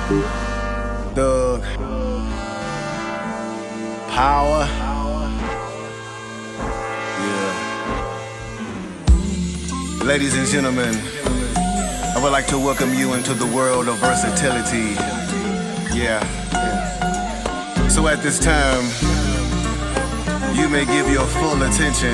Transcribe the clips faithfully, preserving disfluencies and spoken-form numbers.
Thug. Power. Yeah. Ladies and gentlemen, I would like to welcome you into the world of versatility. Yeah. So at this time, you may give your full attention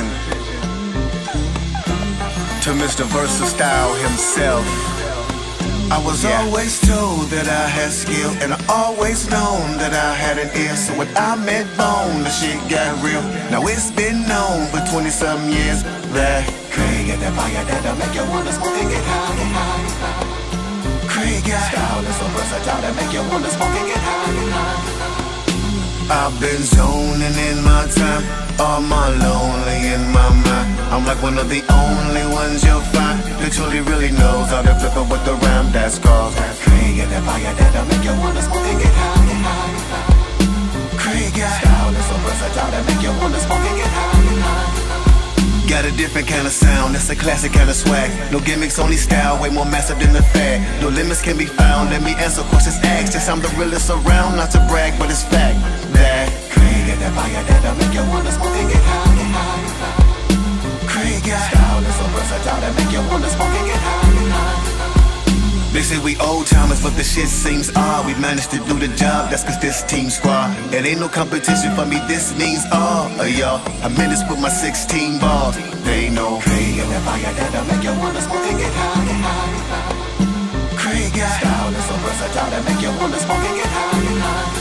to Mister Versastyle himself. I was yeah. always told that I had skill, and I always known that I had an ear. So when I met Bone, the shit got real. Now it's been known for twenty some years that Craig got that fire that'll make you wanna smoke and get high and high. Craig got style is so versatile that make you wanna smoke and get high and high. I've been zoning in my time, all my lonely in my mind. I'm like one of the only ones you'll find that truly really knows how to flip it with the rhyme that's called Craig got that fire that'll make you wanna smoke and get high and high. Craig got style is so versatile that make you wanna smoke and get high and high. Got a different kind of sound, that's a classic kind of swag. No gimmicks, only style, way more massive than the fad. No limits can be found, let me answer questions asked. Since I'm the realest around, not to brag, but it's fact that Craig got that fire that'll make you wanna smoke and get high and high. Craig got style is so versatile that make you wanna smoke and get high and high. They say we old timers, but the shit seems odd. We managed to do the job, that's cause this team squad. It ain't no competition for me, this means all of y'all. I meant this with my sixteen balls. They know Craig got that fire that'll make you wanna smoke and get high and high. Craig got style is so versatile that make you wanna smoke and get high and high.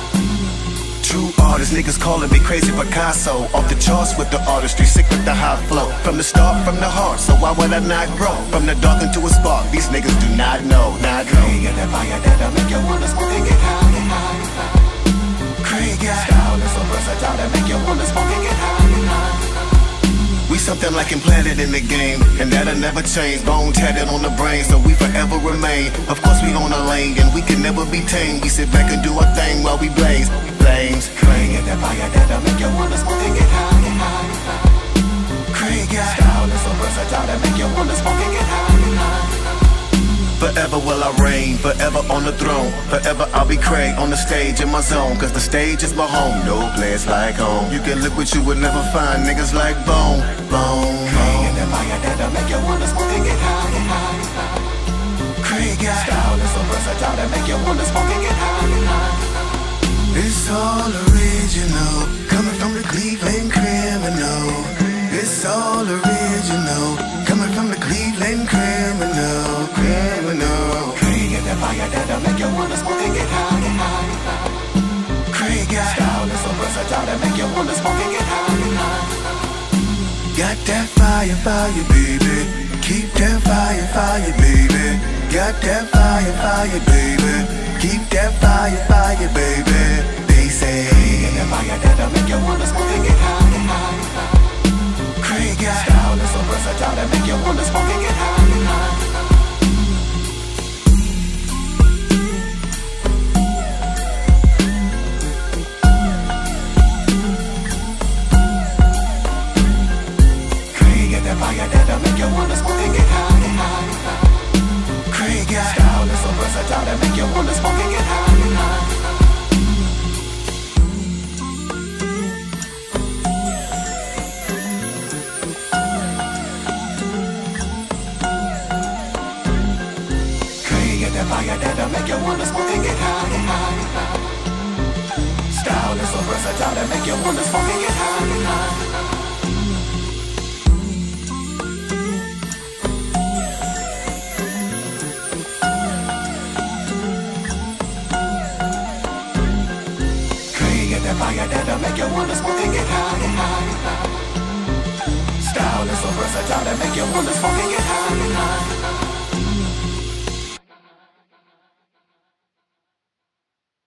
True artists, niggas calling me crazy Picasso. Off the charts with the artistry, sick with the high flow. From the start, from the heart, so why would I not grow? From the dark into a spark, these niggas do not know, not know. Craig got that fire that'll make you wanna smoke and get high and high. Craig got style is so versatile that make you wanna smoke and get high and high. We something like implanted in the game, and that'll never change. Bone tatted on the brain, so we forever remain. Of course we on a lane, and we can never be tamed. We sit back and do our thing while we blaze flames. Craig got that fire that'll make you wanna smoke and get high and high. Craig got style is so versatile that make you wanna smoke and get high and high. Forever will I reign, forever on the throne. Forever I'll be Craig on the stage in my zone. Cause the stage is my home, no place like home. You can look what you would never find, niggas like Bone, Bone. Craig got that fire that'll make you wanna smoke and get high and high. Craig got style is so versatile that make you wanna smoke and get high and high. It's all original, coming from the Cleveland criminal. It's all original, coming from the Cleveland criminal, criminal. Craig got that fire that'll make you wanna smoke and get high and high. Craig got style is so versatile that make you wanna smoke and get high and high. Got that fire, fire, baby. Keep that fire, fire, baby. Got that fire, fire, baby. Keep that fire, fire, baby. They say got that fire that'll make you wanna smoke and get high and high. Craig got style is so versatile that make you wanna smoke and get high and high. Craig got that fire that'll make you wanna smoke and get high and high. Craig got style is so versatile that make you wanna smoke and get high and high. Fire that'll make you wanna smoke and get high and high. Style is so versatile that make you wanna smoke and get high and high. Craig got that fire that'll make you wanna smoke and get high and high. Style is so versatile that make you wanna smoke and get high and high.